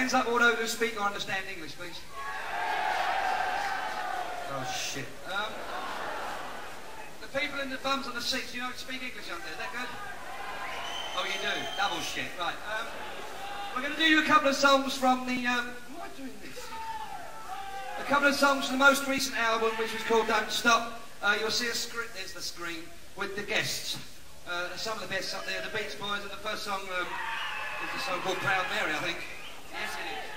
Hands up all those who speak or understand English, please. Oh, shit. The people in the bums on the seats, you don't speak English up there, is that good? Oh, you do? Double shit, right. We're going to do you a couple of songs from the... why am I doing this? A couple of songs from the most recent album, which was called Don't Stop. You'll see a screen, there's the screen, with the guests. Some of the best up there, the Beach Boys, and the first song is a song called Proud Mary, I think. Yes, it is.